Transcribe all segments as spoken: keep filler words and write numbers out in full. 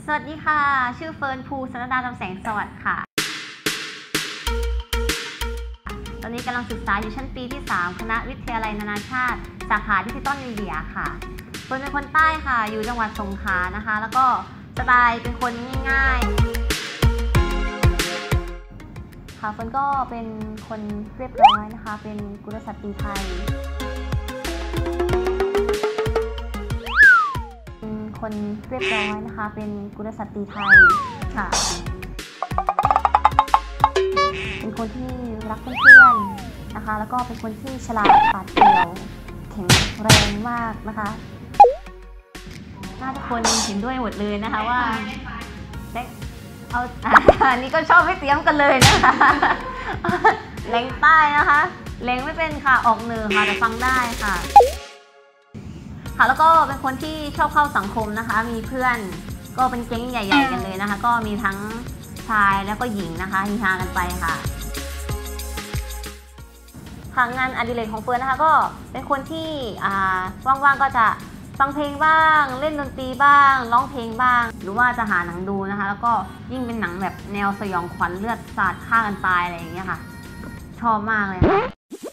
สวัสดีค่ะชื่อเฟิร์นภูสนดาลำแสงสวัสดิ์ค่ะตอนนี้กำลังศึกษาอยู่ชั้นปีที่สามคณะวิทยาลัยนานาชาติสาขาดิจิตอลมีเดียค่ะเฟิร์นเป็นคนใต้ค่ะอยู่จังหวัดสงขลานะคะแล้วก็สไตล์เป็นคนง่ายๆค่ะเฟิร์นก็เป็นคนเรียบร้อยนะคะเป็นกุลสตรีไทยคนเรียบร้อยนะคะเป็นกุลสตรีไทยค่ะเป็นคนที่รักเพื่อนๆนะคะแล้วก็เป็นคนที่ฉลาดปราดเปรียวแข็งแรงมากนะคะน่าจะคนเห็นด้วยหมดเลยนะคะว่าเอาอันนี้ก็ชอบไม่เตรียมกันเลยนะคะแรงใต้นะคะแรงไม่เป็นค่ะออกเหนือค่ะแต่ฟังได้ค่ะค่ะแล้วก็เป็นคนที่ชอบเข้าสังคมนะคะมีเพื่อนก็เป็นแก๊งใหญ่ๆกันเลยนะคะก็มีทั้งชายแล้วก็หญิงนะคะฮิฮากันไปค่ะทางงานอดิเรกของเฟิร์นนะคะก็เป็นคนที่ว่างๆก็จะฟังเพลงบ้างเล่นดนตรีบ้างร้องเพลงบ้างหรือว่าจะหาหนังดูนะคะแล้วก็ยิ่งเป็นหนังแบบแนวสยองขวัญเลือดสาดฆ่ากันตายอะไรอย่างเงี้ยค่ะชอบมากเลยค่ะ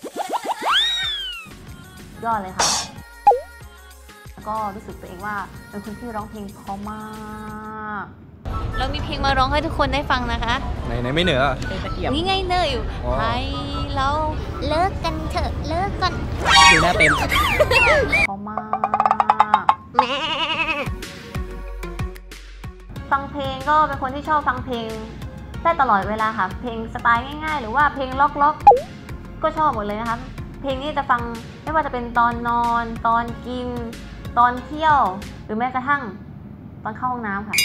ยอดเลยค่ะก็รู้สึกตัวเองว่าเป็นคนที่ร้องเพลงเพราะมากเรามีเพลงมาร้องให้ทุกคนได้ฟังนะคะไหนไหนไม่เหนือนี่ไงเนยอยู่ให้เราเลิกกันเถอะเลิกกันดูหน้าเป็นเพราะมากแม่ฟังเพลงก็เป็นคนที่ชอบฟังเพลงได้ตลอดเวลาค่ะเพลงสไตล์ง่ายๆหรือว่าเพลงล็อกๆก็ชอบหมดเลยนะคะเพลงนี้จะฟังไม่ว่าจะเป็นตอนนอนตอนกินตอนเที่ยวหรือแม้กระทั่งตอนเข้าห้องน้ำค่ะ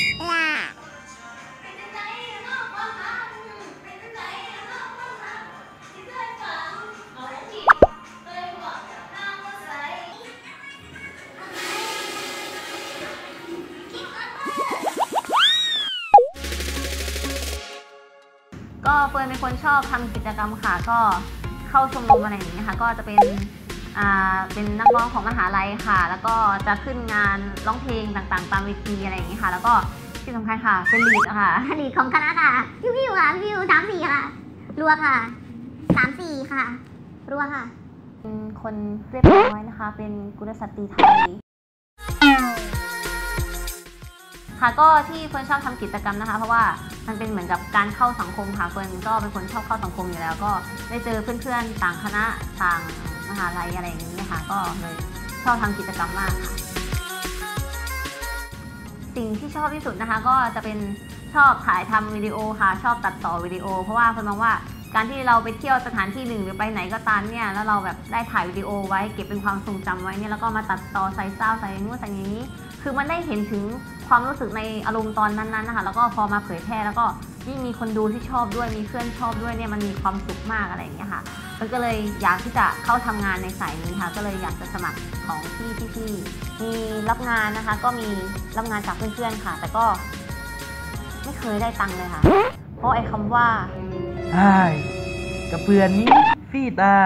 ก็เฟิร์นเป็นคนชอบทำกิจกรรมค่ะก็เข้าชมรมอะไรอย่างนี้ค่ะก็จะเป็นอ่าเป็นนักร้องของมหาลัยค่ะแล้วก็จะขึ้นงานร้องเพลงต่างๆตามเวทีอะไรอย่างนี้ค่ะแล้วก็ที่สำคัญค่ะเป็นลีดค่ะลีดของคณะค่ะพิวพิวค่ะพิวสามสี่ค่ะรัวค่ะสามสี่ค่ะรัวค่ะเป็นคนเรียบร้อยนะคะเป็นกุลสตรีไทยค่ะก็ที่เฟิร์นชอบทำกิจกรรมนะคะเพราะว่ามันเป็นเหมือนกับการเข้าสังคมค่ะเฟิร์นก็เป็นคนชอบเข้าสังคมอยู่แล้วก็ได้เจอเพื่อนๆต่างคณะต่างมหาลัยอะไรอย่างนี้ค่ะก็เลยชอบทำกิจกรรมมากค่ะสิ่งที่ชอบที่สุดนะคะก็จะเป็นชอบถ่ายทำวิดีโอค่ะชอบตัดต่อวิดีโอเพราะว่าเฟิร์นมองว่าการที่เราไปเที่ยวสถานที่หนึ่งหรือไปไหนก็ตามเนี่ยแล้วเราแบบได้ถ่ายวิดีโอไว้เก็บเป็นความทรงจำไว้เนี่ยแล้วก็มาตัดต่อใส่ซาวใส่นู่นใส่นี้คือมันได้เห็นถึงความรู้สึกในอารมณ์ตอนนั้นๆนะคะแล้วก็พอมาเผยแพร่แล้วก็ยิ่งมีคนดูที่ชอบด้วยมีเพื่อนชอบด้วยเนี่ยมันมีความสุขมากอะไรอย่างเงี้ยค่ะมันก็เลยอยากที่จะเข้าทำงานในสายนี้ค่ะก็เลยอยากจะสมัครของพี่พี่มีรับงานนะคะก็มีรับงานจากเพื่อนๆค่ะแต่ก็ไม่เคยได้ตังค์เลยค่ะเพราะไอ้คำว่าใช่กับเพื่อนนี้ฟีตา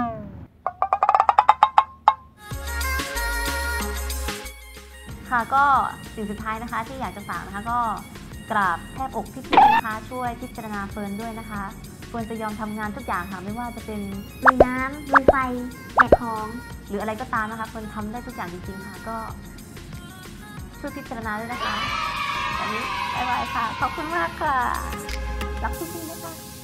ค่ะก็สิ่งสุดท้ายนะคะที่อยากจะฝากนะคะก็กราบแทบอกพี่ๆนะคะช่วยพิจารณาเฟิร์นด้วยนะคะเฟิร์นจะยอมทำงานทุกอย่างค่ะไม่ว่าจะเป็นลุยน้ำลุยไฟแบกของหรืออะไรก็ตามนะคะเฟิร์นทำได้ทุกอย่างจริงๆค่ะก็ช่วยพิจารณาด้วยนะคะวันนี้บ๊ายบายค่ะขอบคุณมากค่ะรักพี่ๆนะคะ